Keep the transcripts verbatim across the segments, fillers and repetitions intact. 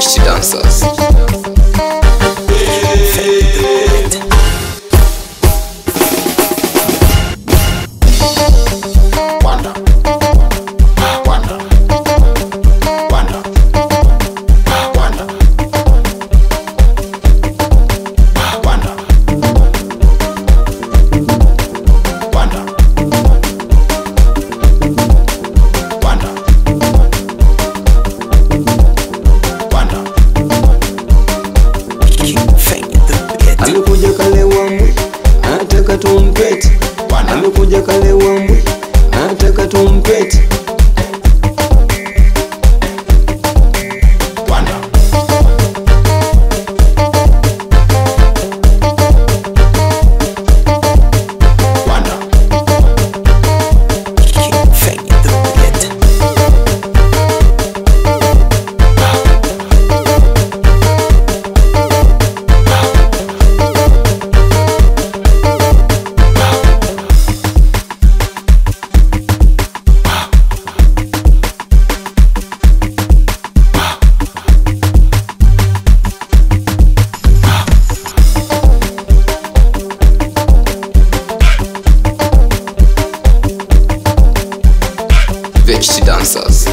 V H T Dancers. Amekuja kale wambwe, anataka tumpete. Amekuja kale wambwe, anataka tumpete. V H T Dancers.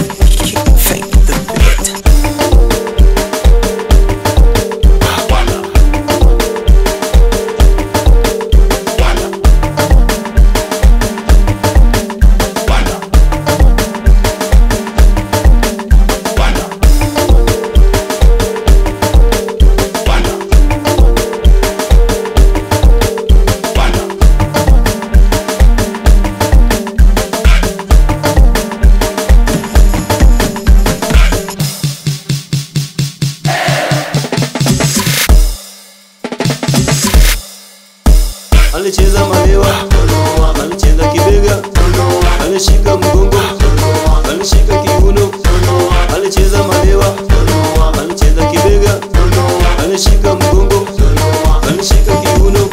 Alicheza malewa, alicheza kibega, alishika mgongo, alishika kiuno. Alicheza malewa, alicheza kibega, alishika mgongo, alishika kiuno.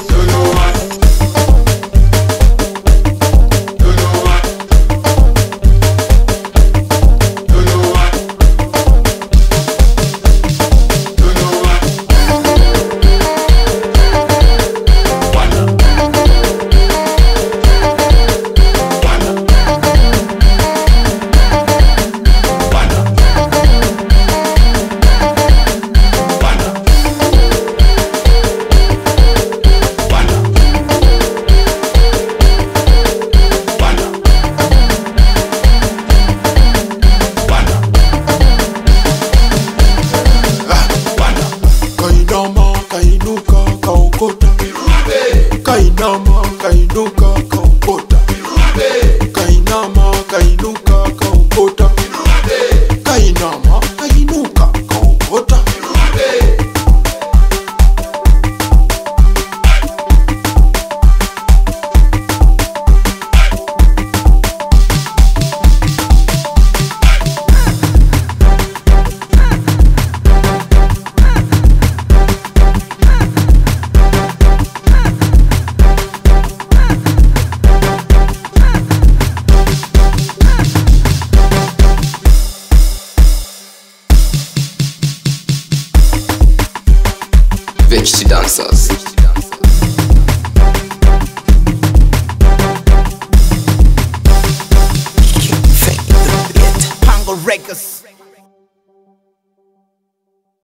Kainama, kainuka, kaokota. Kainama, kainuka, kaokota. Kainama, kainuka, kaokota. V H T Dancers. Pango Records.